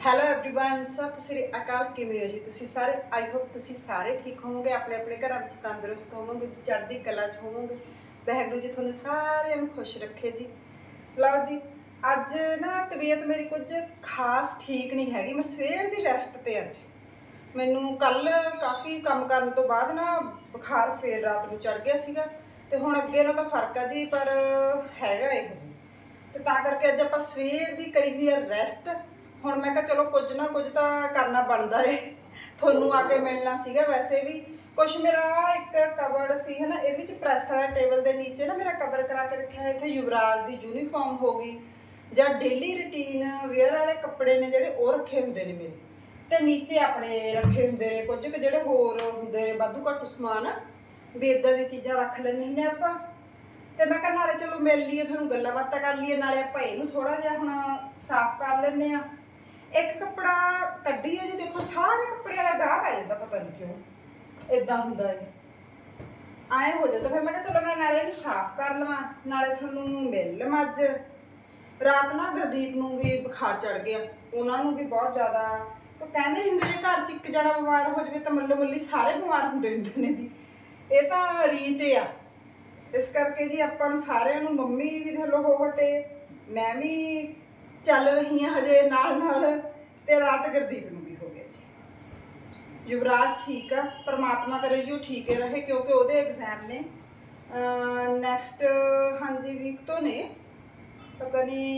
Hello everyone सत श्री अकाल किवें हो जी तुसीं सारे आई होप तुसीं सारे ठीक होवोगे अपने अपने घरां विच तंदुरुस्त होवोगे जी चढ़दी कला च होवोगे वाहिगुरू जी तुहानूं सारिआं नूं खुश रखे जी। लो जी अज ना तबीयत मेरी कुछ खास ठीक नहीं हैगी। मैं सवेर दी रेस्ट ते अज मैनूं कल काफ़ी काम करन तो बाद ना बुखार फिर रात नूं चढ़ गया सीगा ते हुण अगे नालों तां फर्क है जी पर हैगा इहो जी ते तां करके अज आपां सवेर दी करी हुई है रेस्ट। ਹੁਣ मैं कहा चलो कुछ ना कुछ तो करना बनता है थोनू आके मिलना सीगा। वैसे भी कुछ मेरा एक कवर सी है ना ये प्रैस वाले टेबल के नीचे ना मेरा कवर करा के रखा है। इतने युवराज की यूनीफॉर्म हो गई या डेली रूटीन वेयर वाले कपड़े ने जोड़े वो रखे होंगे ने मेरे तो नीचे अपने रखे होंगे ने कुछ जो होर होंगे वाधू घट्टू समान भी इदा दी चीज़ां रख लैंदे हुंदे आपां। तो मैं कहा नाले चलो मिल लीए थोनू गल्लां बातां कर लीए नाले आपां इहनूं थोड़ा जिहा हुण साफ कर लैंदे आ। एक कपड़ा कड्ढी है जी देखो सारे कपड़े का गाह पै जाता पता नहीं क्यों इदा होंदा है आए हो जाता। फिर मैं कहा चलो मैं नाले इहनूं साफ कर लवां नाले थोनू मिल लवां। अज रात ना गुरदीप नूं भी बुखार चढ़ गया उन्होंने भी बहुत ज़्यादा तो कहते नहीं होंगे जे घर च एक जना बीमार हो जाए तो मल्लो मल्ली सारे बीमार होंगे होंगे ने जी ये तो रीत आ। इस करके जी आपां नूं सारिआं नूं मम्मी भी थल्लों हो हटे मैं भी चल रही हाँ हजे नाल ते रात गुरदीप नूं भी हो गया जी। युवराज ठीक है परमात्मा करे जी वो ठीक ही रहे क्योंकि वो एग्जाम ने नैक्सट हाँ जी वीक तो ने पता नहीं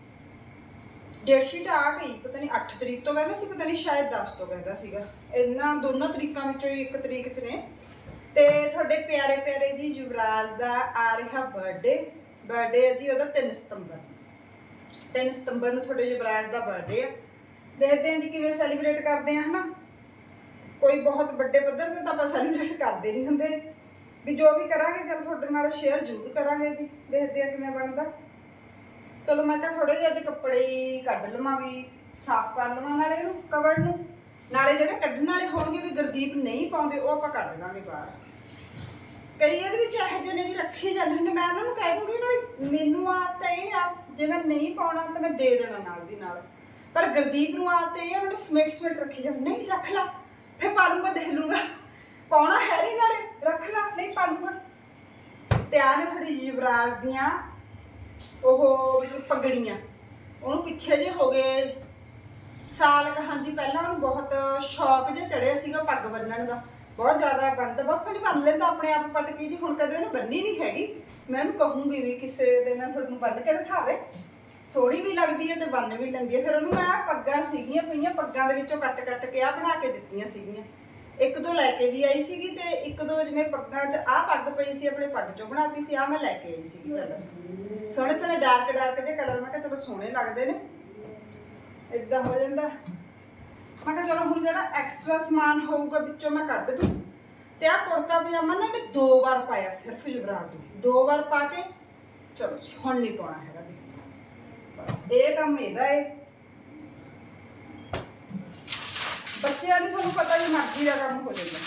डेटशीट आ गई पता नहीं 8 तरीक तो कहना सी पता नहीं शायद 10 तो कहता सीगा इन्हां दोनों तरीकों विचों ही 1 तरीक च ने। ते थोड़े प्यारे प्यारे जी युवराज का आ रहा बर्थडे है जी वह 3 सितंबर 3 सितंबर में थोड़े युवराज का बर्थडे है। देखते हैं जी किवें सैलीब्रेट करते हैं है ना कोई बहुत बड़े पद्धर से तो आप सैलीब्रेट करते नहीं होंगे भी जो भी करांगे चल थोड़े नाल शेयर जरूर करांगे जी। देखते हैं किवें बनता। चलो मैं कहा थोड़े जिहे अज कपड़े ही कढ लवां भी साफ कर लवां नाले इहनूं कवर नूं नाले जिहड़े कड्ढण वाले होणगे भी गुरदीप नहीं पाउंदे वो आपां कढ दांगे बाहर। कई ये ਇਹੋ ਜਿਹੇ ने जी रखे जाते हैं मैं उन्होंने कह दूँगी ना मैनू आदत ये आ जे मैं नहीं पाउणा तो मैं दे देना नाल दी नाल पर गुरदीप नूं आदत ये उन्होंने समेट समेट रखी जाए नहीं रख ला फिर पा लूँगा देख लूँगा पाउणा है नहीं नाले रख ला नहीं पा लूँगा। ते आ ने थोड़ी युवराज दियाँ ओह मतलब पगड़ियाँ उन्होंने पिछे जे हो गए साल क हाँ जी पहला उन्होंने बहुत शौक जो चढ़िया सीगा पग बन्नण का बहुत ज़्यादा बनता बहुत सोहनी बन लेंदा अपने आप पटकी जी हुण कदे उन्हें बन्नी नहीं हैगी। मैं उन्हें कहूँगी भी किसी दिन थोड़े बन के दिखावे सोहनी भी लगती है तो बन भी लेंदी है। फिर उन्होंने मैं पग्गां सीगियां पईयां पग्गां दे विचों कट कट के आ बना के दित्तियां सीगियां एक दो लैके भी आई सीगी ते एक दो जिवें पग्गां च आ पग पई सी अपने पग चों बनाती सी आ मैं लैके आई सीगी कलर सोहणे सोहणे डार्क डार्क जे कलर मैं कहा चलो सोहणे लगदे ने इदां हो जांदा। मैं कहा चलो हुण जिहड़ा एक्सट्रा समान होऊगा विचों मैं कढ दूँ ते आ कुर्ता पजामा ना मैं 2 बार पाया सिर्फ युवराज ने 2 बार पा के चलो जी हुण नहीं पाउणा हैगा बस ये काम इहदा है। बच्चों की तुहानूं पता जी मर्जी का काम हो जाएगा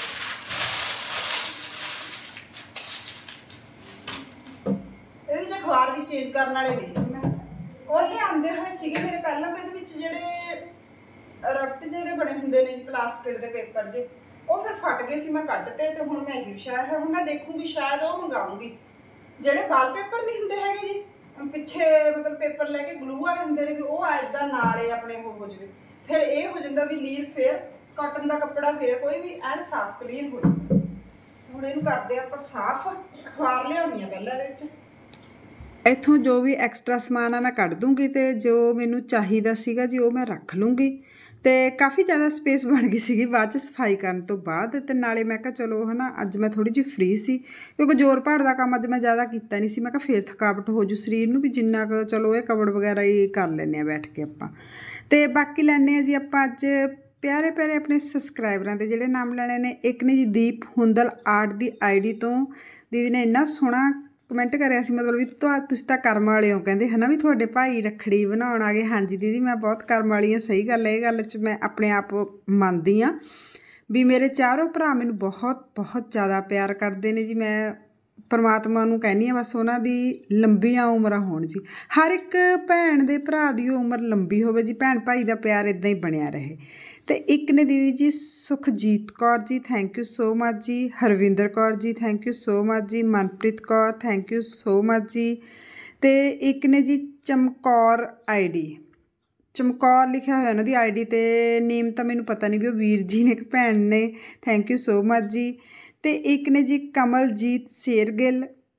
ये अखबार भी चेंज करने वाले नहीं मैं और लिआंदे होए सीगे मेरे पहलां तो इहदे विच जिहड़े रट जे बने होंगे ने जी प्लास्टिक के पेपर जे वो फिर फट गए सी मैं कड्ढते तो हुण मैं यही शायद हुण मैं देखूँगी शायद वो मंगाऊँगी जिहड़े वाल पेपर नहीं होंगे हैगे जी पिछे मतलब पेपर लैके ग्लू वाले होंगे ने वो इदां नाले अपने हो जाए फिर ये हो जाता भी लीर फिर कॉटन का कपड़ा फिर कोई भी एन साफ क्लीन हो जाए। हुण इहनूं करदे आपां साफ अखबार लिआउणी आ पहिलां इहदे विच इत्थों जो भी एक्सट्रा समान आ मैं कढ़ दूँगी तो जो मैनू चाहिदा सीगा जी वो मैं रख लूँगी। तो काफ़ी ज़्यादा स्पेस बन गई सी बाद च सफाई करन तो बाद ते नाले मैं कहा चलो है ना अज मैं थोड़ी जी फ्री सी क्योंकि जोर भार का काम अज मैं ज़्यादा किया नहीं सी मैं कहा फिर थकावट हो जू शरीर नूं भी जिन्ना क चलो ये कवड़ वगैरह ही कर लैंदे आ बैठ के आपां। ते बाकी लैंदे आ जी आपां अज प्यारे प्यारे अपने सबसक्राइबरां दे जिहड़े नाम लैणे ने एक ने जी दीप हुंदल आर्ट दी आईडी तो दीदी ने इन्ना सोहना कमेंट करिया सी मतलब भी तुसीं तां करम वाले हो कहंदे है ना भी तुहाडे भाई रखड़ी बनाउण आ गए। हाँ जी दीदी मैं बहुत करम वाली हाँ सही गल है ये गल च मैं अपने आप मनदी हाँ भी मेरे चारों भरा मैनूं बहुत बहुत ज़्यादा प्यार करते हैं जी। मैं परमात्मा नूं कहनी आ बस उन्हां दी लंबियां उमरां होण जी। हर एक भैन दे भरा दी उमर लंबी होवे जी, भैन भाई दा प्यार इदां ही बणिया रहे। ते एक ने दीदी जी Sukhjeet Kaur ji, thank you so much जी। Harvinder Kaur ji, thank you so much जी। Manpreet Kaur, thank you so much जी। ते एक ने जी चमकौर ID, चमकौर लिखिया होया उन्हां दी ID ते नेम तां मैनूं पता नहीं भी वो वीर जी ने कि भैन ने, थैंक यू सो मच जी। ਤੇ ਇੱਕ ਨੇ ਜੀ ਕਮਲਜੀਤ ਸ਼ੇਰਗਿੱਲ,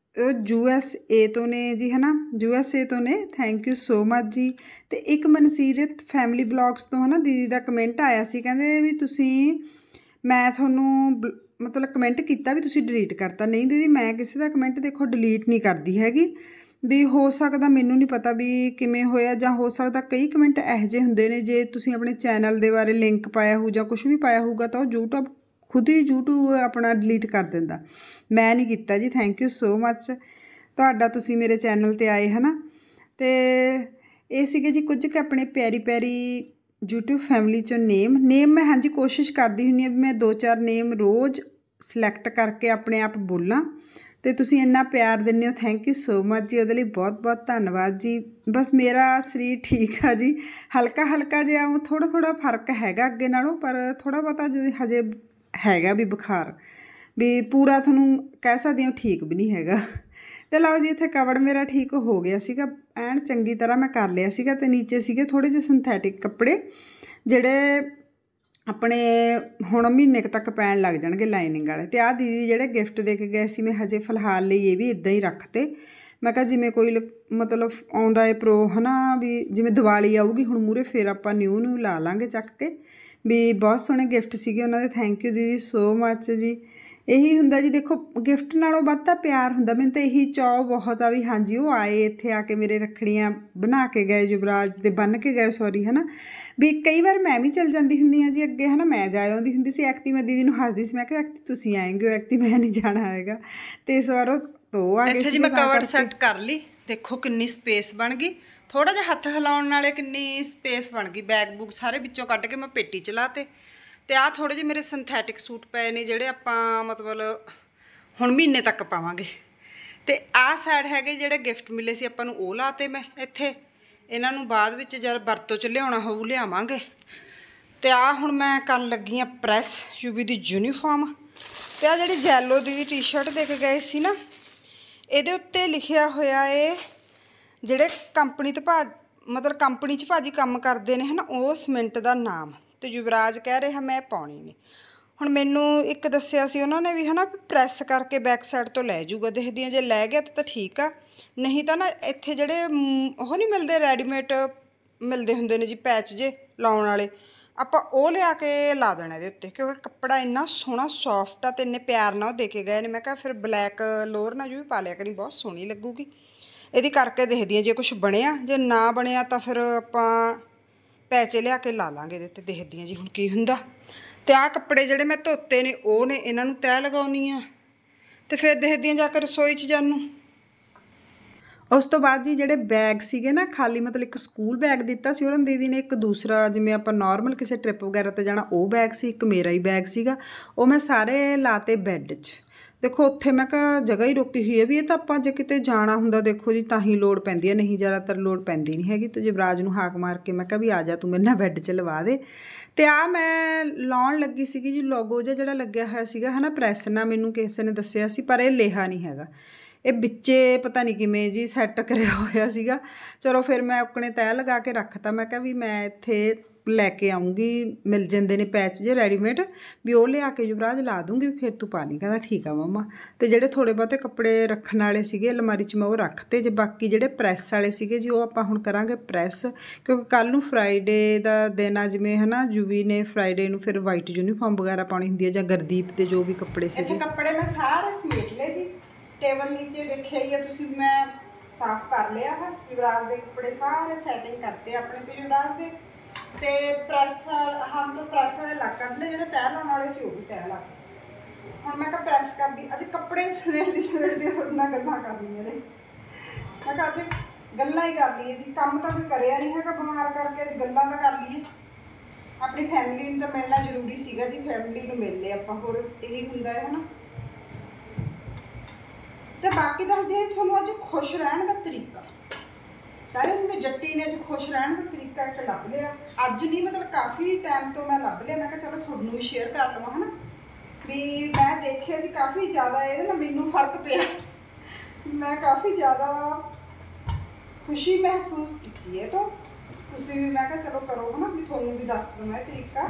USA ਤੋਂ ਨੇ ਜੀ, ਹੈ ਨਾ, USA ਤੋਂ ਨੇ, ਥੈਂਕ ਯੂ ਸੋ ਮਚ ਜੀ। ਅਤੇ ਇੱਕ ਮਨਸੀਰਤ ਫੈਮਿਲੀ ਬਲੌਗਸ ਤੋਂ ਹੈ ਨਾ ਦੀਦੀ ਦਾ ਕਮੈਂਟ ਆਇਆ ਸੀ, ਕਹਿੰਦੇ ਵੀ ਤੁਸੀਂ, ਮੈਂ ਤੁਹਾਨੂੰ ਮਤਲਬ ਕਮੈਂਟ ਕੀਤਾ ਵੀ ਤੁਸੀਂ ਡਿਲੀਟ ਕਰਤਾ। ਨਹੀਂ ਦੀਦੀ, ਮੈਂ ਕਿਸੇ ਦਾ ਕਮੈਂਟ ਦੇਖੋ ਡਿਲੀਟ ਨਹੀਂ ਕਰਦੀ ਹੈਗੀ, ਵੀ ਹੋ ਸਕਦਾ ਮੈਨੂੰ ਨਹੀਂ ਪਤਾ ਵੀ ਕਿਵੇਂ ਹੋਇਆ, ਜਾਂ ਹੋ ਸਕਦਾ ਕਈ ਕਮੈਂਟ ਇਹੋ ਜਿਹੇ ਹੁੰਦੇ ਨੇ ਜੇ ਤੁਸੀਂ ਆਪਣੇ ਚੈਨਲ ਦੇ ਬਾਰੇ ਲਿੰਕ ਪਾਇਆ ਹੋਊ ਜਾਂ ਕੁਛ ਵੀ ਪਾਇਆ ਹੋਊਗਾ ਤਾਂ ਉਹ YouTube खुद ही यूट्यूब अपना डिलीट कर देंदा। मैं नहीं किया जी, थैंक यू सो मच तुहाडा, तुसी मेरे चैनल ते आए है ना। तो ये सीगे जी कुछ क अपने प्यारी प्यारी यूट्यूब फैमिली चों नेम मैं हाँ जी कोशिश करती हुंदी भी मैं 2-4 नेम रोज़ सिलैक्ट करके अपने आप बोलां। तो तुसी इन्ना प्यार दिंदे हो, थैंक यू सो मच जी, उहदे लई बहुत बहुत धन्नवाद जी। बस मेरा शरीर ठीक है जी, हल्का हल्का जिहा थोड़ा थोड़ा फर्क हैगा अगे नालों, पर थोड़ा बहुता हजे हैगा भी बुखार, भी पूरा थोनों कह सकदी हां ठीक भी नहीं हैगा। तो लो जी इत्थे कवड़ मेरा ठीक हो गया सीगा, ऐन चंगी तरह मैं कर लिया सीगा। ते नीचे सीगे थोड़े जे सिंथैटिक कपड़े जिहड़े अपने हुण महीने तक पैण लग जाणगे लाइनिंग वाले। ते आ दीदी जिहड़े गिफ्ट दे के गए सी, मैं हजे फिलहाल लई ये भी इदां ही रखते। मैं कहा जिवें कोई मतलब आउंदा है प्रो है ना, भी जिवें दिवाली आऊगी हुण मूहरे, फिर आपां न्यू ला लांगे चक के। भी बहुत सोहणे गिफ्ट सीगे उन्हां दे, थैंक यू दीदी सो मच जी। यही हुंदा जी, देखो गिफ्ट नालों वध तां प्यार हुंदा। मैनूं तां यही चाअ बहुत आ भी हाँ जी वो आए इत्थे आके मेरे रखड़ियां बना के गए, युवराज दे बन के गए सॉरी, है ना। भी कई बार मैं भी चल जाती हुंदी हाँ जी अगे, है ना, मैं जा आउंदी हुंदी सी। ऐकती मैं दीदी नूं हसदी सी, मैं कहा ऐकती तुसीं आएंगे, ऐकती मैं नहीं जाना हैगा। ते इस वार तो आ गए सी। मैं कवर सैट कर ली, देखो किन्नी स्पेस बन गई, थोड़ा जिहा हत्थ हिलाउण नाले किन्नी स्पेस बन गई। बैग बूग सारे विचों कढ के मैं पेटी च लाते। ते आ थोड़े जे मेरे सिंथैटिक सूट पे ने जिहड़े आपां मतलब हुण महीने तक पावांगे। ते आ साइड हैगे जिहड़े गिफ्ट मिले सी आपां नूं ओह लाते मैं इत्थे, इन्हां नूं बाद विच जद वरतों च लिआउणा होऊ लिआवांगे। ते आ हुण मैं करन लगी आं प्रैस यूवी दी यूनीफॉर्म। ते आ जिहड़ी येलो दी टी शर्ट दे के गए सी ना, इहदे उत्ते लिखिया होया है जिहड़े कंपनी ते मतलब कंपनी च भाजी काम करदे ने, है ना, ਉਹ सीमेंट ਦਾ ਨਾਮ। ਤੇ युवराज कह रहा मैं पाउणी नहीं। ਹੁਣ ਮੈਨੂੰ ਇੱਕ ਦੱਸਿਆ ਸੀ ਉਹਨਾਂ ਨੇ ਵੀ, ਹੈ ਨਾ, ਪ੍ਰੈਸ ਕਰਕੇ ਬੈਕ ਸਾਈਡ ਤੋਂ ਲੈ ਜਾਊਗਾ। ਦੇਖਦੀ ਹਾਂ ਜੇ ਲੈ ਗਿਆ ਤਾਂ ਠੀਕ ਆ, ਨਹੀਂ ਤਾਂ ਨਾ ਇੱਥੇ ਜਿਹੜੇ ਉਹ ਨਹੀਂ ਮਿਲਦੇ ਰੈਡੀਮੇਡ ਮਿਲਦੇ ਹੁੰਦੇ ਨੇ ਜੀ ਪੈਚ ਜੇ ਲਾਉਣ ਵਾਲੇ, ਆਪਾਂ ਉਹ ਲਿਆ ਕੇ ਲਾ ਦੇਣਾ ਇਹਦੇ ਉੱਤੇ, ਕਿਉਂਕਿ ਕੱਪੜਾ ਇੰਨਾ ਸੋਹਣਾ ਸੌਫਟ ਆ ਤੇ ਇੰਨੇ ਪਿਆਰ ਨਾਲ ਉਹ ਦੇ ਕੇ ਗਏ ਨੇ। ਮੈਂ ਕਿਹਾ ਫਿਰ ਬਲੈਕ ਲੋਅਰ ਨਾਲ ਵੀ ਪਾ ਲਿਆ ਕਰੀ, ਬਹੁਤ ਸੋਹਣੀ ਲੱਗੂਗੀ। ਇਹਦੀ ਕਰਕੇ ਦੇਖਦੀ ਹਾਂ ਜੇ ਕੁਛ ਬਣਿਆ, ਜੇ ਨਾ ਬਣਿਆ ਤਾਂ ਫਿਰ ਆਪਾਂ ਪੈਚੇ ਲਿਆ ਕੇ ਲਾ ਲਾਂਗੇ ਇਹਦੇ 'ਤੇ। ਦੇਖਦੀ ਹਾਂ ਜੀ ਹੁਣ ਕੀ ਹੁੰਦਾ। ਤੇ ਆਹ ਕੱਪੜੇ ਜਿਹੜੇ ਮੈਂ ਧੋਤੇ ਨੇ ਉਹ ਨੇ, ਇਹਨਾਂ ਨੂੰ ਤੈਅ ਲਗਾਉਣੀ ਆ ਤੇ ਫਿਰ ਦੇਖਦੀ ਹਾਂ ਜਾ ਕੇ ਰਸੋਈ 'ਚ ਜਾਨੂੰ। ਉਸ ਤੋਂ ਬਾਅਦ ਜੀ ਜਿਹੜੇ ਬੈਗ ਸੀਗੇ ਨਾ ਖਾਲੀ, ਮਤਲਬ ਇੱਕ ਸਕੂਲ ਬੈਗ ਦਿੱਤਾ ਸੀ ਉਹਨਾਂ ਦੀਦੀ ਨੇ, ਇੱਕ ਦੂਸਰਾ ਜਿਵੇਂ ਆਪਾਂ ਨੋਰਮਲ ਕਿਸੇ ਟ੍ਰਿਪ ਵਗੈਰਾ 'ਤੇ ਜਾਣਾ ਉਹ ਬੈਗ ਸੀ, ਇੱਕ ਮੇਰਾ ਹੀ ਬੈਗ ਸੀਗਾ। ਉਹ ਮੈਂ ਸਾਰੇ ਲਾਤੇ ਬੈੱਡ 'ਚ। ਦੇਖੋ ਉੱਥੇ ਮੈਂ ਕਿਹਾ ਜਗ੍ਹਾ ਹੀ ਰੋਕੀ ਹੋਈ ਹੈ, ਵੀ ਇਹ ਤਾਂ ਆਪਾਂ ਜੇ ਕਿਤੇ ਜਾਣਾ ਹੁੰਦਾ ਦੇਖੋ ਜੀ ਤਾਂ ਹੀ ਲੋੜ ਪੈਂਦੀ ਹੈ, ਨਹੀਂ ਜ਼ਿਆਦਾਤਰ ਲੋੜ ਪੈਂਦੀ ਨਹੀਂ ਹੈਗੀ। ਤੇ ਯੁਵਰਾਜ ਨੂੰ ਹਾਕ ਮਾਰ ਕੇ ਮੈਂ ਕਿਹਾ ਵੀ ਆ ਜਾ ਤੂੰ ਮੇਰੇ ਨਾਲ ਬੈੱਡ 'ਚ ਲਵਾ ਦੇ। ਤੇ ਆ ਮੈਂ ਲਾਉਣ ਲੱਗੀ ਸੀਗੀ ਜੀ ਲੋਗੋ ਜਿਹਾ ਜਿਹੜਾ ਲੱਗਿਆ ਹੋਇਆ ਸੀਗਾ, ਹੈ ਨਾ, ਪ੍ਰੈਸ ਨਾਲ, ਮੈਨੂੰ ਕਿਸੇ ਨੇ ਦੱਸਿਆ ਸੀ, ਪਰ ਇਹ ਲਿਹਾ ਨਹੀਂ ਹੈਗਾ, ਇਹ ਵਿੱਚੇ ਪਤਾ ਨਹੀਂ ਕਿਵੇਂ ਜੀ ਸੈੱਟ ਕਰਿਆ ਹੋਇਆ ਸੀਗਾ। ਚਲੋ ਫਿਰ ਮੈਂ ਆਪਣੇ ਤੈਅ ਲਗਾ ਕੇ ਰੱਖਤਾ। ਮੈਂ ਕਿਹਾ ਵੀ ਮੈਂ ਇੱਥੇ ਲੈ ਕੇ ਆਊਂਗੀ, ਮਿਲ ਜਾਂਦੇ ਨੇ ਪੈਚ ਜੇ ਰੈਡੀਮੇਡ, ਵੀ ਉਹ ਲਿਆ ਕੇ ਯੁਵਰਾਜ ਲਾ ਦੂੰਗੀ, ਫਿਰ ਤੂੰ ਪਾ ਲਈ। ਕਹਿੰਦਾ ਠੀਕ ਆ ਮੰਮਾ। ਤੇ ਜਿਹੜੇ ਥੋੜ੍ਹੇ ਬਹੁਤੇ ਕੱਪੜੇ ਰੱਖਣ ਵਾਲੇ ਸੀਗੇ ਅਲਮਾਰੀ 'ਚ ਮੈਂ ਉਹ ਰੱਖਤੇ ਜੇ। ਬਾਕੀ ਜਿਹੜੇ ਪ੍ਰੈਸ ਵਾਲੇ ਸੀਗੇ ਜੀ ਉਹ ਆਪਾਂ ਹੁਣ ਕਰਾਂਗੇ ਪ੍ਰੈਸ, ਕਿਉਂਕਿ ਕੱਲ੍ਹ ਨੂੰ ਫਰਾਈਡੇ ਦਾ ਦਿਨ ਆ, ਜਿਵੇਂ ਹੈ ਨਾ ਯੂਵੀ ਨੇ ਫਰਾਈਡੇ ਨੂੰ ਫਿਰ ਵਾਈਟ ਯੂਨੀਫਾਰਮ ਵਗੈਰਾ ਪਾਉਣੀ ਹੁੰਦੀ ਹੈ, ਜਾਂ ਗੁਰਦੀਪ ਦੇ ਜੋ ਵੀ ਕੱਪੜੇ ਸੀਗੇ। ਇੱਥੇ ਕੱਪੜੇ ਮੈਂ ਸਾਰੇ ਸਮੇਟ ਲਏ ਜੀ। ਟੇਬਲ ਨੀਚੇ ਦੇਖਿਆ ਹੀ ਆ ਤੁਸੀਂ, ਮੈਂ ਸਾਫ਼ ਕਰ ਲਿਆ ਹੈ। ਯੁਵਰਾਜ ਦੇ ਕੱਪੜੇ ਸਾਰੇ ਸੈਟਿੰਗ ਕਰਤੇ ਆਪਣੇ ਤੇ ਯੁਵਰਾਜ ਦੇ। ਤੇ ਪ੍ਰੈਸ ਹਮ ਤੋਂ ਪ੍ਰੈਸ ਵਾਲੇ ਲੱਗ ਕੱਢ ਲਏ, ਜਿਹੜੇ ਤੈਅ ਲਾਉਣ ਵਾਲੇ ਸੀ ਉਹ ਵੀ ਤੈਅ ਲਾ। ਹੁਣ ਮੈਂ ਕਿਹਾ ਪ੍ਰੈਸ ਕਰਦੀ ਅੱਜ ਕੱਪੜੇ ਸਵੇਰ ਦੀ ਤੁਹਾਡੇ ਨਾਲ ਗੱਲਾਂ ਕਰਨੀਆਂ ਨੇ। ਮੈਂ ਕਿਹਾ ਅੱਜ ਗੱਲਾਂ ਹੀ ਕਰ ਲਈਏ ਜੀ, ਕੰਮ ਤਾਂ ਕੋਈ ਕਰਿਆ ਨਹੀਂ ਹੈਗਾ ਬਿਮਾਰ ਕਰਕੇ, ਅੱਜ ਗੱਲਾਂ ਤਾਂ ਕਰ ਲਈਏ। ਆਪਣੀ ਫੈਮਿਲੀ ਨੂੰ ਤਾਂ ਮਿਲਣਾ ਜ਼ਰੂਰੀ ਸੀਗਾ ਜੀ, ਫੈਮਿਲੀ ਨੂੰ ਮਿਲ ਲਏ ਆਪਾਂ, ਹੋਰ ਇਹੀ ਹੁੰਦਾ ਹੈ ਨਾ। ਤੇ ਬਾਕੀ ਦੱਸਦੇ ਹਾਂ ਤੁਹਾਨੂੰ ਅੱਜ ਖੁਸ਼ ਰਹਿਣ ਦਾ ਤਰੀਕਾ। ਸਾਰੇ ਹੁੰਦੇ ਜੱਟੀ ਨੇ ਅੱਜ ਖੁਸ਼ ਰਹਿਣ ਦਾ ਤਰੀਕਾ ਇੱਕ ਲੱਭ ਲਿਆ। ਅੱਜ ਨਹੀਂ ਮਤਲਬ ਕਾਫੀ ਟਾਈਮ ਤੋਂ ਮੈਂ ਲੱਭ ਲਿਆ। ਮੈਂ ਕਿਹਾ ਚਲੋ ਤੁਹਾਨੂੰ ਵੀ ਸ਼ੇਅਰ ਕਰ ਲਵਾਂ ਹਨਾ, ਵੀ ਮੈਂ ਦੇਖਿਆ ਜੀ ਕਾਫੀ ਜ਼ਿਆਦਾ ਇਹਦੇ ਨਾਲ ਮੈਨੂੰ ਫਰਕ ਪਿਆ। ਮੈਂ ਕਾਫੀ ਜ਼ਿਆਦਾ ਖੁਸ਼ੀ ਮਹਿਸੂਸ ਕੀਤੀ ਹੈ। ਤਾਂ ਤੁਸੀਂ ਵੀ ਮੈਂ ਕਿਹਾ ਚਲੋ ਕਰੋ ਹਨਾ, ਵੀ ਤੁਹਾਨੂੰ ਵੀ ਦੱਸ ਦਵਾਂ ਇਹ ਤਰੀਕਾ।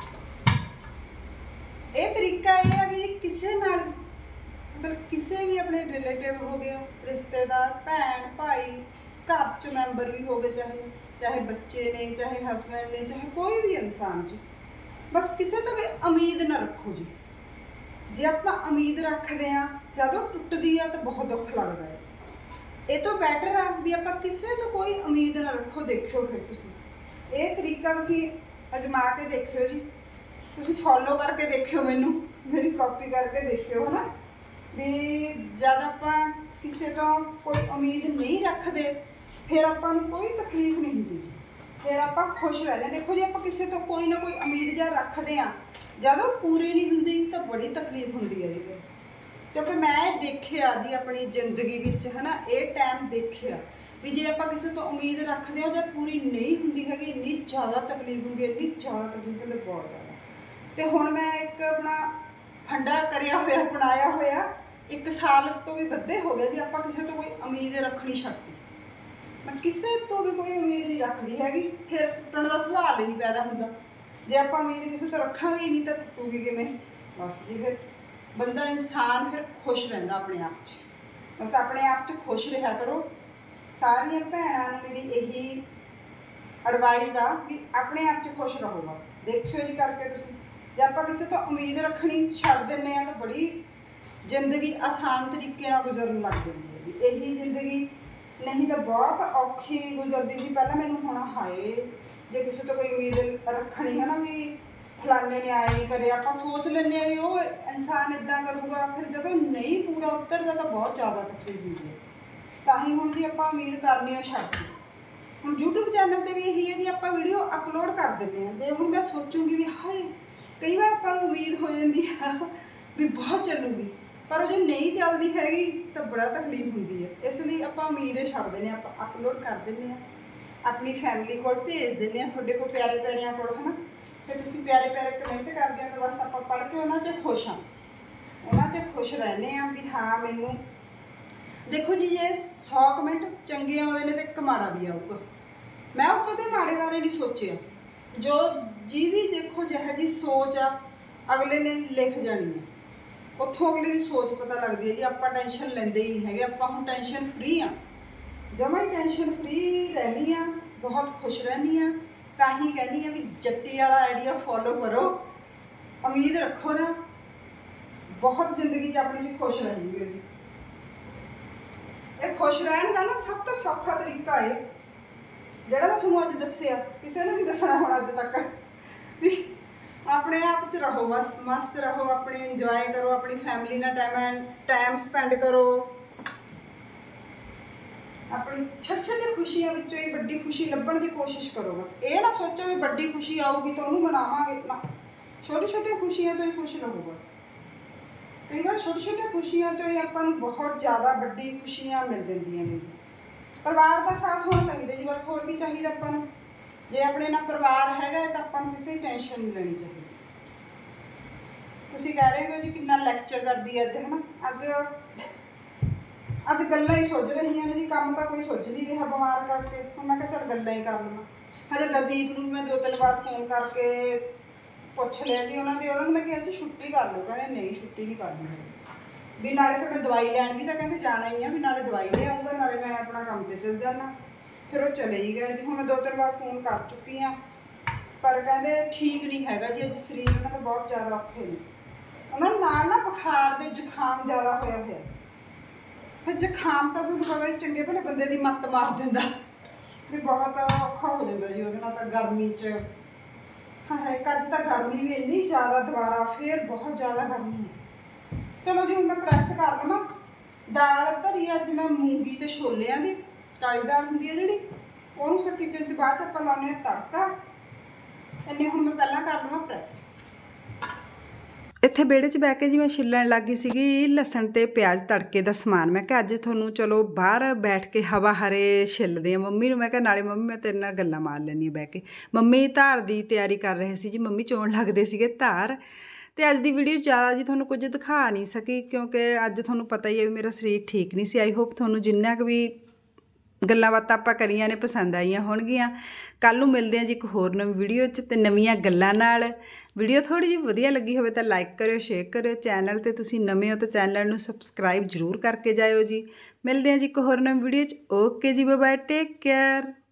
ਇਹ ਤਰੀਕਾ ਇਹ ਹੈ ਵੀ ਕਿਸੇ ਨਾਲ ਮਤਲਬ ਕਿਸੇ ਵੀ ਆਪਣੇ ਰਿਲੇਟਿਵ ਹੋ ਗਏ, ਰਿਸ਼ਤੇਦਾਰ, ਭੈਣ ਭਾਈ, ਘਰ 'ਚ ਮੈਂਬਰ ਵੀ ਹੋ ਗਏ, ਚਾਹੇ ਬੱਚੇ ਨੇ, ਚਾਹੇ ਹਸਬੈਂਡ ਨੇ, ਚਾਹੇ ਕੋਈ ਵੀ ਇਨਸਾਨ ਜੀ, ਬਸ ਕਿਸੇ ਤੋਂ ਵੀ ਉਮੀਦ ਨਾ ਰੱਖੋ ਜੀ। ਜੇ ਆਪਾਂ ਉਮੀਦ ਰੱਖਦੇ ਆ ਜਦੋਂ ਟੁੱਟਦੀ ਆ ਤਾਂ ਬਹੁਤ ਦੁੱਖ ਲੱਗਦਾ ਹੈ। ਇਹ ਤੋਂ ਬੈਟਰ ਆ ਵੀ ਆਪਾਂ ਕਿਸੇ ਤੋਂ ਕੋਈ ਉਮੀਦ ਨਾ ਰੱਖੋ। ਦੇਖਿਓ ਫਿਰ ਤੁਸੀਂ ਇਹ ਤਰੀਕਾ ਤੁਸੀਂ ਅਜਮਾ ਕੇ ਦੇਖਿਓ ਜੀ, ਤੁਸੀਂ ਫੋਲੋ ਕਰਕੇ ਦੇਖਿਓ, ਮੈਨੂੰ ਮੇਰੀ ਕਾਪੀ ਕਰਕੇ ਦੇਖਿਓ ਹਨਾ, ਵੀ ਜਦ ਆਪਾਂ ਕਿਸੇ ਤੋਂ ਕੋਈ ਉਮੀਦ ਨਹੀਂ ਰੱਖਦੇ ਫਿਰ ਆਪਾਂ ਨੂੰ ਕੋਈ ਤਕਲੀਫ ਨਹੀਂ ਹੁੰਦੀ ਜੀ, ਫਿਰ ਆਪਾਂ ਖੁਸ਼ ਰਹਿੰਦੇ। ਦੇਖੋ ਜੀ ਆਪਾਂ ਕਿਸੇ ਤੋਂ ਕੋਈ ਨਾ ਕੋਈ ਉਮੀਦ ਜਾਂ ਰੱਖਦੇ ਆ, ਜਦੋਂ ਪੂਰੀ ਨਹੀਂ ਹੁੰਦੀ ਤਾਂ ਬੜੀ ਤਕਲੀਫ ਹੁੰਦੀ ਹੈ ਜੀ। ਕਿਉਂਕਿ ਮੈਂ ਦੇਖਿਆ ਜੀ ਆਪਣੀ ਜ਼ਿੰਦਗੀ ਵਿੱਚ ਹਨਾ, ਇਹ ਟਾਈਮ ਦੇਖਿਆ ਵੀ ਜੇ ਆਪਾਂ ਕਿਸੇ ਤੋਂ ਉਮੀਦ ਰੱਖਦੇ ਹਾਂ ਜਦ ਪੂਰੀ ਨਹੀਂ ਹੁੰਦੀ ਹੈਗੀ, ਇੰਨੀ ਜ਼ਿਆਦਾ ਤਕਲੀਫ ਹੁੰਦੀ ਹੈ, ਇੰਨੀ ਜ਼ਿਆਦਾ ਤਕਲੀਫ ਹੁੰਦੀ, ਬਹੁਤ ਜ਼ਿਆਦਾ। ਤੇ ਹੁਣ ਮੈਂ ਇੱਕ ਆਪਣਾ ਫੰਡਾ ਕਰਿਆ ਹੋਇਆ, ਅਪਣਾਇਆ ਹੋਇਆ, 1 ਸਾਲ ਤੋਂ ਵੀ ਵੱਧੇ ਹੋ ਗਏ ਜੀ। ਆਪਾਂ ਕਿਸੇ ਤੋਂ ਕੋਈ ਉਮੀਦ ਰੱਖਣੀ ਛੱਡਤੀ। ਮੈਂ ਕਿਸੇ ਤੋਂ ਵੀ ਕੋਈ ਉਮੀਦ ਨਹੀਂ ਰੱਖਦੀ ਹੈਗੀ, ਫਿਰ ਟੁੱਟਣ ਦਾ ਸਵਾਲ ਹੀ ਨਹੀਂ ਪੈਦਾ ਹੁੰਦਾ। ਜੇ ਆਪਾਂ ਉਮੀਦ ਕਿਸੇ ਤੋਂ ਰੱਖਾਂਗੇ ਨਹੀਂ ਤਾਂ ਟੁੱਟੂਗੀ ਕਿਵੇਂ? ਬਸ ਜੀ ਫਿਰ ਬੰਦਾ ਇਨਸਾਨ ਫਿਰ ਖੁਸ਼ ਰਹਿੰਦਾ ਆਪਣੇ ਆਪ 'ਚ। ਬਸ ਆਪਣੇ ਆਪ 'ਚ ਖੁਸ਼ ਰਿਹਾ ਕਰੋ। ਸਾਰੀਆਂ ਭੈਣਾਂ ਨੂੰ ਮੇਰੀ ਇਹੀ ਐਡਵਾਈਸ ਆ ਵੀ ਆਪਣੇ ਆਪ 'ਚ ਖੁਸ਼ ਰਹੋ। ਬਸ ਦੇਖਿਓ ਜੀ ਕਰਕੇ ਤੁਸੀਂ, ਜੇ ਆਪਾਂ ਕਿਸੇ ਤੋਂ ਉਮੀਦ ਰੱਖਣੀ ਛੱਡ ਦਿੰਦੇ ਆ ਤਾਂ ਬੜੀ ਜ਼ਿੰਦਗੀ ਆਸਾਨ ਤਰੀਕੇ ਨਾਲ ਗੁਜ਼ਰਨ ਲੱਗ ਜਾਂਦੀ ਹੈ ਜੀ। ਇਹੀ ਜ਼ਿੰਦਗੀ ਨਹੀਂ ਤਾਂ ਬਹੁਤ ਔਖੀ ਗੁਜ਼ਰਦੀ ਸੀ ਪਹਿਲਾਂ ਮੈਨੂੰ। ਹੁਣ ਹਾਏ ਜੇ ਕਿਸੇ ਤੋਂ ਕੋਈ ਉਮੀਦ ਰੱਖਣੀ ਹੈ ਨਾ ਵੀ ਫਲਾਣੇ ਨੇ ਆਏ ਨਹੀਂ ਕਰੇ, ਆਪਾਂ ਸੋਚ ਲੈਂਦੇ ਹਾਂ ਵੀ ਉਹ ਇਨਸਾਨ ਇੱਦਾਂ ਕਰੂਗਾ, ਫਿਰ ਜਦੋਂ ਨਹੀਂ ਪੂਰਾ ਉਤਰਦਾ ਤਾਂ ਬਹੁਤ ਜ਼ਿਆਦਾ ਤਕਲੀਫ ਹੁੰਦੀ ਹੈ। ਤਾਂ ਹੀ ਹੁਣ ਜੀ ਆਪਾਂ ਉਮੀਦ ਕਰਨੀ ਉਹ ਛੱਡਤੀ। ਹੁਣ YouTube ਚੈਨਲ 'ਤੇ ਵੀ ਇਹੀ ਹੈ ਜੀ, ਆਪਾਂ ਵੀਡੀਓ ਅਪਲੋਡ ਕਰ ਦਿੰਦੇ ਹਾਂ। ਜੇ ਹੁਣ ਮੈਂ ਸੋਚੂੰਗੀ ਵੀ ਹਾਏ, ਕਈ ਵਾਰ ਆਪਾਂ ਨੂੰ ਉਮੀਦ ਹੋ ਜਾਂਦੀ ਆ ਵੀ ਬਹੁਤ ਚੱਲੂਗੀ, ਪਰ ਉਹ ਜੇ ਨਹੀਂ ਚੱਲਦੀ ਹੈਗੀ ਤਾਂ ਬੜਾ ਤਕਲੀਫ ਹੁੰਦੀ ਹੈ। ਇਸ ਲਈ ਆਪਾਂ ਉਮੀਦ ਹੀ ਛੱਡ ਦਿੰਦੇ ਹਾਂ, ਆਪਾਂ ਅਪਲੋਡ ਕਰ ਦਿੰਦੇ ਹਾਂ, ਆਪਣੀ ਫੈਮਿਲੀ ਕੋਲ ਭੇਜ ਦਿੰਦੇ ਹਾਂ, ਤੁਹਾਡੇ ਕੋਲ ਪਿਆਰੇ ਪਿਆਰਿਆਂ ਕੋਲ ਹੈ ਨਾ। ਫਿਰ ਤੁਸੀਂ ਪਿਆਰੇ ਪਿਆਰੇ ਕਮੈਂਟ ਕਰਦੇ ਹੋ ਤਾਂ ਬਸ ਆਪਾਂ ਪੜ੍ਹ ਕੇ ਉਹਨਾਂ 'ਚ ਖੁਸ਼ ਹਾਂ, ਉਹਨਾਂ 'ਚ ਖੁਸ਼ ਰਹਿੰਦੇ ਹਾਂ ਵੀ ਹਾਂ ਮੈਨੂੰ। ਦੇਖੋ ਜੀ ਜੇ 100 ਕਮੈਂਟ ਚੰਗੇ ਆਉਂਦੇ ਨੇ ਤਾਂ ਇੱਕ ਮਾੜਾ ਵੀ ਆਊਗਾ। ਮੈਂ ਉਹ ਕਦੇ ਮਾੜੇ ਬਾਰੇ ਨਹੀਂ ਸੋਚਿਆ। ਜੋ ਜਿਹਦੀ ਦੇਖੋ ਜਿਹੋ ਜਿਹੀ ਸੋਚ ਆ ਅਗਲੇ ਨੇ ਲਿਖ ਜਾਣੀ ਹੈ, ਉੱਥੋਂ ਅਗਲੇ ਦੀ ਸੋਚ ਪਤਾ ਲੱਗਦੀ ਹੈ ਜੀ। ਆਪਾਂ ਟੈਨਸ਼ਨ ਲੈਂਦੇ ਹੀ ਨਹੀਂ ਹੈਗੇ, ਆਪਾਂ ਹੁਣ ਟੈਨਸ਼ਨ ਫਰੀ ਆ, ਜਮਾਂ ਹੀ ਟੈਨਸ਼ਨ ਫਰੀ ਰਹਿੰਦੀ ਆ, ਬਹੁਤ ਖੁਸ਼ ਰਹਿੰਦੀ ਆ। ਤਾਂ ਹੀ ਕਹਿੰਦੀ ਆ ਵੀ ਜੱਟੀ ਵਾਲਾ ਆਈਡੀਆ ਫੋਲੋ ਕਰੋ, ਉਮੀਦ ਰੱਖੋ ਨਾ, ਬਹੁਤ ਜ਼ਿੰਦਗੀ 'ਚ ਆਪਣੀ ਜੀ ਖੁਸ਼ ਰਹੂਗੇ ਜੀ। ਇਹ ਖੁਸ਼ ਰਹਿਣ ਦਾ ਨਾ ਸਭ ਤੋਂ ਸੌਖਾ ਤਰੀਕਾ ਹੈ ਜਿਹੜਾ ਮੈਂ ਤੁਹਾਨੂੰ ਅੱਜ ਦੱਸਿਆ, ਕਿਸੇ ਨੇ ਨਹੀਂ ਦੱਸਣਾ ਹੁਣ ਅੱਜ ਤੱਕ, ਵੀ ਆਪਣੇ ਆਪ 'ਚ ਰਹੋ, ਬਸ ਮਸਤ ਰਹੋ, ਆਪਣੇ ਇੰਜੋਏ ਕਰੋ, ਆਪਣੀ ਫੈਮਿਲੀ ਨਾਲ ਟਾਈਮ ਸਪੈਂਡ ਕਰੋ, ਆਪਣੀ ਛੋਟੀ ਛੋਟੀ ਖੁਸ਼ੀਆਂ ਵਿੱਚੋਂ ਹੀ ਵੱਡੀ ਖੁਸ਼ੀ ਲੱਭਣ ਦੀ ਕੋਸ਼ਿਸ਼ ਕਰੋ। ਬਸ ਇਹ ਨਾ ਸੋਚੋ ਵੀ ਵੱਡੀ ਖੁਸ਼ੀ ਆਊਗੀ ਤਾਂ ਉਹਨੂੰ ਮਨਾਵਾਂਗੇ ਨਾ, ਛੋਟੀ ਛੋਟੀ ਖੁਸ਼ੀਆਂ ਤੋਂ ਹੀ ਖੁਸ਼ ਰਹੋ। ਬਸ ਕਈ ਵਾਰ ਛੋਟੀ ਛੋਟੀ ਖੁਸ਼ੀਆਂ 'ਚੋਂ ਹੀ ਆਪਾਂ ਨੂੰ ਬਹੁਤ ਜ਼ਿਆਦਾ ਵੱਡੀ ਖੁਸ਼ੀਆਂ ਮਿਲ ਜਾਂਦੀਆਂ ਨੇ ਜੀ। ਪਰਿਵਾਰ ਦਾ ਸਾਥ ਹੋਣਾ ਚਾਹੀਦਾ ਜੀ, ਬਸ ਹੋਰ ਕੀ ਚਾਹੀਦਾ ਆਪਾਂ ਨੂੰ। ਜੇ ਆਪਣੇ ਨਾਲ ਪਰਿਵਾਰ ਹੈਗਾ ਤਾਂ ਆਪਾਂ ਨੂੰ ਕਿਸੇ ਟੈਨਸ਼ਨ ਨਹੀਂ ਲੈਣੀ ਚਾਹੀਦੀ। ਤੁਸੀਂ ਕਹਿ ਰਹੇ ਹੋ ਜੀ ਕਿੰਨਾ ਲੈਕਚਰ ਕਰਦੀ ਅੱਜ ਹੈ ਨਾ, ਅੱਜ ਗੱਲਾਂ ਹੀ ਸੁੱਝ ਰਹੀਆਂ ਨੇ ਜੀ, ਕੰਮ ਤਾਂ ਕੋਈ ਸੁੱਝ ਨਹੀਂ ਰਿਹਾ ਬਿਮਾਰ ਕਰਕੇ। ਹੁਣ ਮੈਂ ਕਿਹਾ ਚੱਲ ਗੱਲਾਂ ਹੀ ਕਰ ਲਵਾਂ। ਹਜੇ ਗਦੀਪ ਨੂੰ ਮੈਂ 2-3 ਵਾਰ ਫੋਨ ਕਰਕੇ ਪੁੱਛ ਲਿਆ ਜੀ ਉਹਨਾਂ ਨੂੰ ਮੈਂ ਕਿਹਾ ਸੀ ਛੁੱਟੀ ਕਰ ਲਓ, ਕਹਿੰਦੇ ਨਹੀਂ ਛੁੱਟੀ ਨਹੀਂ ਕਰਨੀ ਹੈ ਵੀ, ਨਾਲੇ ਫਿਰ ਮੈਂ ਦਵਾਈ ਲੈਣ ਵੀ ਤਾਂ ਕਹਿੰਦੇ ਜਾਣਾ ਹੀ ਆ, ਵੀ ਨਾਲੇ ਦਵਾਈ ਲੈ ਆਊਂਗਾ ਨਾਲੇ ਮੈਂ ਆਪਣਾ ਕੰਮ 'ਤੇ ਚੱਲ ਜਾਣਾ। ਫਿਰ ਉਹ ਚਲੇ ਹੀ ਗਏ ਜੀ। ਹੁਣ ਮੈਂ 2-3 ਵਾਰ ਫੋਨ ਕਰ ਚੁੱਕੀ ਹਾਂ, ਪਰ ਕਹਿੰਦੇ ਠੀਕ ਨਹੀਂ ਹੈਗਾ ਜੀ, ਅੱਜ ਸਰੀਰ ਉਹਨਾਂ ਦਾ ਬਹੁਤ ਜ਼ਿਆਦਾ ਔਖੇ ਨੇ। ਉਹਨਾਂ ਨੂੰ ਨਾਲ ਨਾ ਬੁਖਾਰ ਦੇ ਜ਼ੁਕਾਮ ਜ਼ਿਆਦਾ ਹੋਇਆ। ਫਿਰ ਜ਼ੁਕਾਮ ਤਾਂ ਤੁਹਾਨੂੰ ਪਤਾ ਹੀ ਚੰਗੇ ਭਲੇ ਬੰਦੇ ਦੀ ਮੱਤ ਮਾਰ ਦਿੰਦਾ, ਵੀ ਬਹੁਤ ਔਖਾ ਹੋ ਜਾਂਦਾ ਜੀ ਉਹਦੇ ਨਾਲ ਤਾਂ ਗਰਮੀ 'ਚ। ਹਾਂ ਇੱਕ ਅੱਜ ਤਾਂ ਗਰਮੀ ਵੀ ਇੰਨੀ ਜ਼ਿਆਦਾ, ਦੁਬਾਰਾ ਫਿਰ ਬਹੁਤ ਜ਼ਿਆਦਾ ਗਰਮੀ ਹੈ। ਚਲੋ ਜੀ ਹੁਣ ਮੈਂ ਪ੍ਰੈਸ ਕਰ ਲਵਾਂ। ਦਾਲ ਧਰੀ ਅੱਜ ਮੈਂ ਮੂੰਗੀ ਤੇ ਛੋਲਿਆਂ ਦੀ, ਕਾਲੀ ਦਾਲ ਹੁੰਦੀ ਹੈ ਜਿਹੜੀ, ਉਹਨੂੰ ਫਿਰ ਕਿਚਨ 'ਚ ਬਾਅਦ 'ਚ ਆਪਾਂ ਲਾਉਂਦੇ ਹਾਂ ਤੜਕਾ। ਇੰਨੇ ਹੁਣ ਮੈਂ ਪਹਿਲਾਂ ਕਰ ਲਵਾਂ ਪ੍ਰੈਸ। ਇਹ ਇੱਥੇ ਵਿਹੜੇ 'ਚ ਬਹਿ ਕੇ ਜੀ ਮੈਂ ਛਿੱਲਣ ਲੱਗ ਗਈ ਸੀਗੀ ਲਸਣ ਤੇ ਪਿਆਜ਼ ਤੜਕੇ ਦਾ ਸਮਾਨ। ਮੈਂ ਕਿਹਾ ਅੱਜ ਤੁਹਾਨੂੰ ਚਲੋ ਬਾਹਰ ਬੈਠ ਕੇ ਹਵਾ ਹਰੇ ਛਿੱਲਦੇ ਆ। ਮੰਮੀ ਨੂੰ ਮੈਂ ਕਿਹਾ ਨਾਲੇ ਮੰਮੀ ਮੈਂ ਤੇਰੇ ਨਾਲ ਗੱਲਾਂ ਮਾਰ ਲੈਂਦੀ ਹਾਂ ਬਹਿ ਕੇ। ਮੰਮੀ ਧਾਰ ਦੀ ਤਿਆਰੀ ਕਰ ਰਹੇ ਸੀ ਜੀ, ਮੰਮੀ ਚੋਣ ਲੱਗਦੇ ਸੀਗੇ ਧਾਰ। ਤੇ ਅੱਜ ਦੀ ਵੀਡੀਓ ਜ਼ਿਆਦਾ ਜੀ ਤੁਹਾਨੂੰ ਕੁਝ ਦਿਖਾ ਨਹੀਂ ਸਕੀ ਕਿਉਂਕਿ ਅੱਜ ਤੁਹਾਨੂੰ ਪਤਾ ਹੀ ਹੈ ਵੀ ਮੇਰਾ ਸਰੀਰ ਠੀਕ ਨਹੀਂ ਸੀ। ਆਈ ਹੋਪ ਤੁਹਾਨੂੰ ਜਿੰਨਾ ਕੁ ਵੀ ਗੱਲਾਂ ਬਾਤਾਂ ਆਪਾਂ ਕਰੀਆਂ ਨੇ ਪਸੰਦ ਆਈਆਂ ਹੋਣਗੀਆਂ। ਕੱਲ੍ਹ ਨੂੰ ਮਿਲਦੇ ਹਾਂ ਜੀ ਇੱਕ ਹੋਰ ਨਵੀਂ ਵੀਡੀਓ 'ਚ ਤੇ ਨਵੀਆਂ ਗੱਲਾਂ ਨਾਲ। ਵੀਡੀਓ ਥੋੜ੍ਹੀ ਜਿਹੀ ਵਧੀਆ ਲੱਗੀ ਹੋਵੇ ਤਾਂ ਲਾਈਕ ਕਰਿਓ, ਸ਼ੇਅਰ ਕਰਿਓ। ਚੈਨਲ 'ਤੇ ਤੁਸੀਂ ਨਵੇਂ ਹੋ ਤਾਂ ਚੈਨਲ ਨੂੰ ਸਬਸਕ੍ਰਾਈਬ ਜ਼ਰੂਰ ਕਰਕੇ ਜਾਇਓ ਜੀ। ਮਿਲਦੇ ਹਾਂ ਜੀ ਇੱਕ ਹੋਰ ਨਵੀਂ ਵੀਡੀਓ 'ਚ। ਓਕੇ ਜੀ, ਬਾਏ ਬਾਏ, ਟੇਕ ਕੇਅਰ।